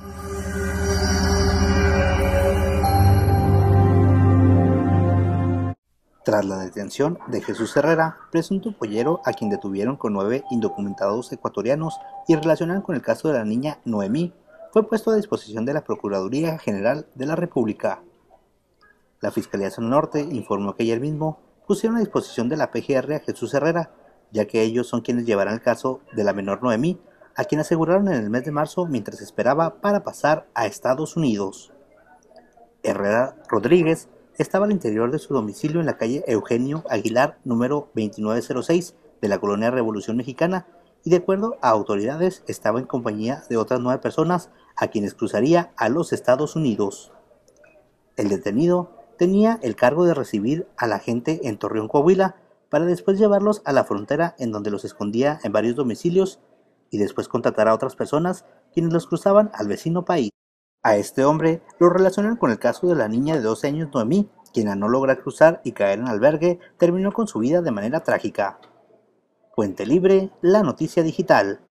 Tras la detención de Jesús Herrera, presunto pollero a quien detuvieron con 9 indocumentados ecuatorianos y relacionaron con el caso de la niña Noemí, fue puesto a disposición de la Procuraduría General de la República. La Fiscalía Zona Norte informó que ayer mismo pusieron a disposición de la PGR a Jesús Herrera, ya que ellos son quienes llevarán el caso de la menor Noemí, a quien aseguraron en el mes de marzo mientras esperaba para pasar a Estados Unidos. Herrera Rodríguez estaba al interior de su domicilio en la calle Eugenio Aguilar, número 2906 de la colonia Revolución Mexicana, y de acuerdo a autoridades estaba en compañía de otras 9 personas a quienes cruzaría a los Estados Unidos. El detenido tenía el cargo de recibir a la gente en Torreón, Coahuila, para después llevarlos a la frontera en donde los escondía en varios domicilios y después contratar a otras personas quienes los cruzaban al vecino país. A este hombre lo relacionan con el caso de la niña de 12 años Noemí, quien al no lograr cruzar y caer en albergue terminó con su vida de manera trágica. Puente Libre, la noticia digital.